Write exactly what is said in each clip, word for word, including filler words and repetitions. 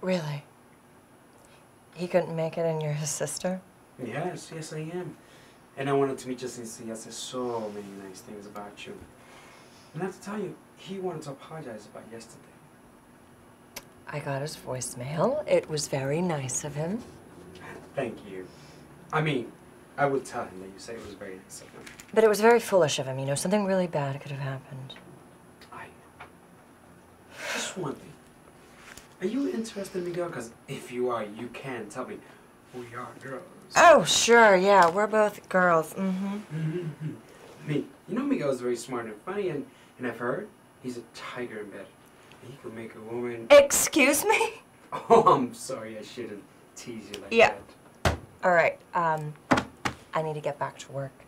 Really? He couldn't make it and you're his sister? Yes, yes I am. And I wanted to meet you since he has said so many nice things about you. And I have to tell you, he wanted to apologize about yesterday. I got his voicemail. It was very nice of him. Thank you. I mean, I would tell him that you say it was very nice of him. But it was very foolish of him, you know. Something really bad could have happened. I... Just one thing. Are you interested in me, girl? Because if you are, you can tell me. We are girls. Oh, sure, yeah. We're both girls. Mm-hmm. Mm-hmm. Me. You know Miguel is very smart and funny, and, and I've heard he's a tiger in bed. And he could make a woman... Excuse me? Oh, I'm sorry. I shouldn't tease you like yeah. that. All right. Um, I need to get back to work.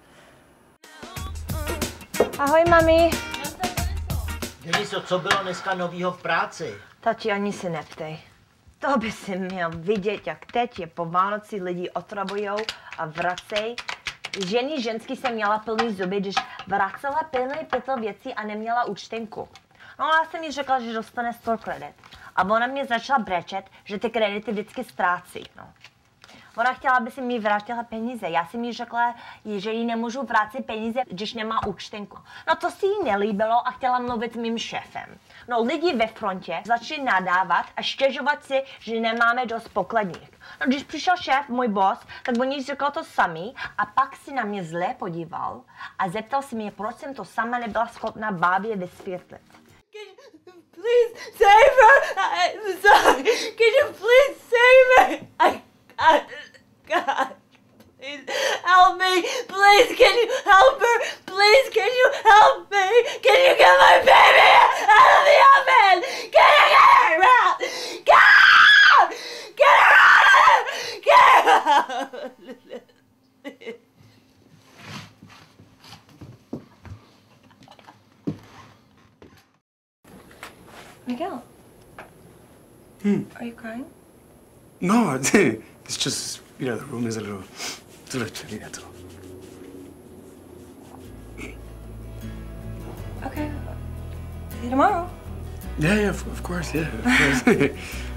Ahoj, mami. Deniso, co bylo dneska novýho v práci? Tati, ani se neptej. To by si měl vidět, jak teď je po Vánoci lidi otravujou a vracej. Ženy ženský se měla plný zuby, když vracela plný pytel věcí a neměla účtenku. No já jsem jí řekla, že dostane sto kredit. A ona mě začala brečet, že ty kredity vždycky ztrácí. No. Ona chtěla, aby si mi vrátila peníze. Já jsem jí řekla, že jí nemůžu vrátit peníze, když nemá účtenku. No to si jí nelíbilo a chtěla mluvit s mým šéfem. No lidi ve frontě začali nadávat a stěžovat si, že nemáme dost pokladník. No když přišel šéf, můj boss, tak on jí řekl to samý a pak si na mě zle podíval a zeptal se mě, proč jsem to sama nebyla schopna bábě vysvětlit. Please save her! I'm sorry. Can you please save me? I, I, God, please help me. Please, can you help her? Please, can you help me? Can you get my baby out of the oven? Can you get her out? Get her! Get her out of there! Get her out! Miguel. Hmm. Are you crying? No, it's just, you know, the room is a little, it's a little chilly, that's all. Okay. See you tomorrow. Yeah, yeah, of, of course, yeah. Of course.